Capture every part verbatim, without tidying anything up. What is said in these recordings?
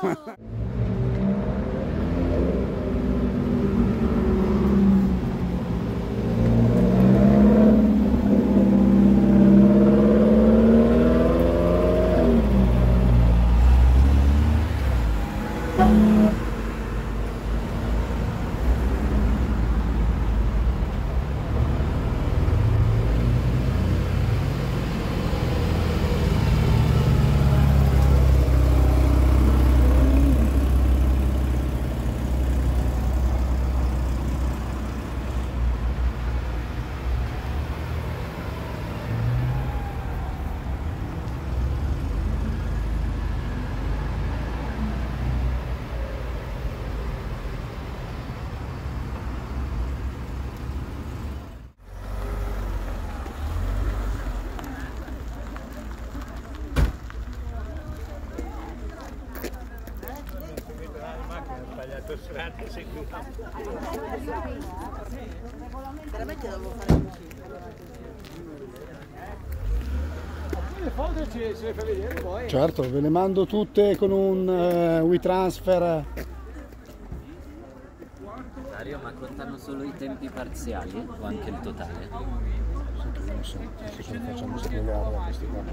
Veramente devo fare così. Le foto ce, ce le fai vedere poi? Certo, ve le mando tutte con un uh, WeTransfer. Dario, ma contano solo i tempi parziali o anche il totale? Non so, adesso ce lo facciamo spiegare a questi qua.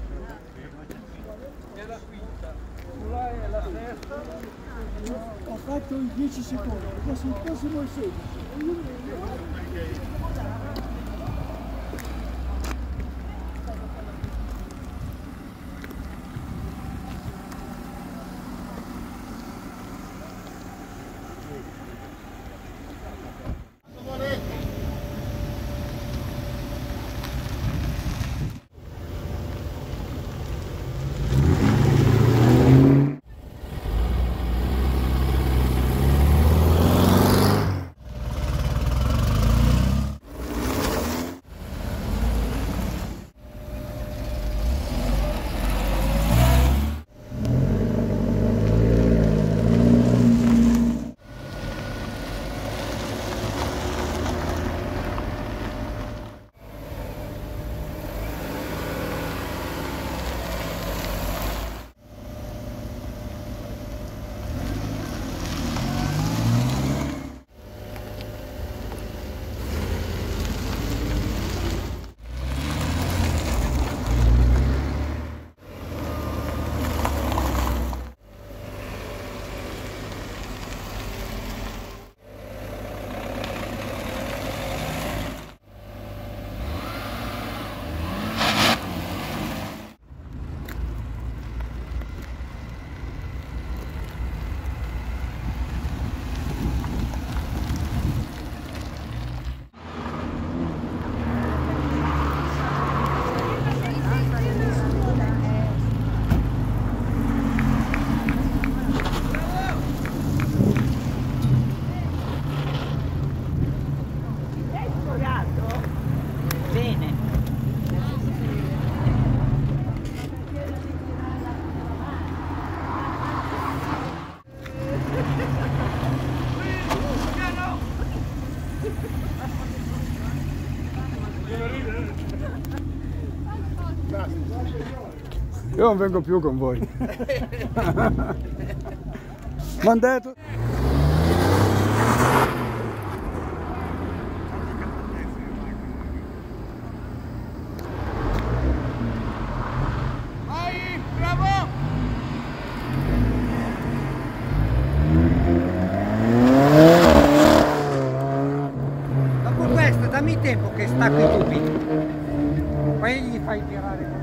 È la quinta, quella è la sesta. Ho fatto i dieci secondi, adesso il prossimo è il sedici. Io non vengo più con voi. M'han detto. Vai, bravo! Dopo questo dammi tempo che stacco i tubi. Poi gli fai tirare.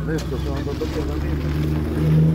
Adesso sono andato per la meta.